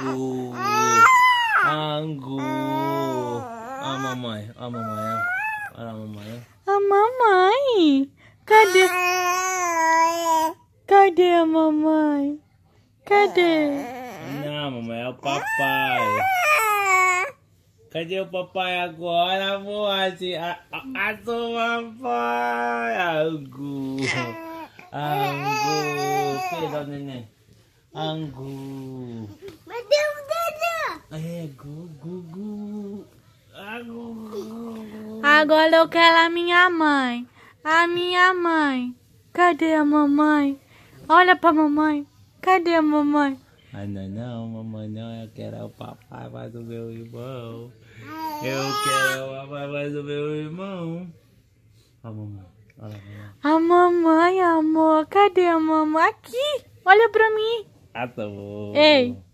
Angu. Angu. A mamãe. A mamãe. Olha a mamãe. A mamãe. Cadê? Cadê a mamãe? Cadê? Não, mamãe, é o papai. Cadê o papai agora, amor? A sua papai. Angu. Angu. Pera, neném. Angu. Cadê o dedo? É, Gugu. Angu. Agora eu quero a minha mãe. A minha mãe. Cadê a mamãe? Olha pra mamãe. Cadê a mamãe? Ah, não, mamãe, não. Eu quero o papai mais do meu irmão. Eu quero o papai mais do meu irmão. A mamãe. Olha a mamãe. A mamãe, amor. Cadê a mamãe? Aqui. Olha pra mim. Ah, tá bom. Ei.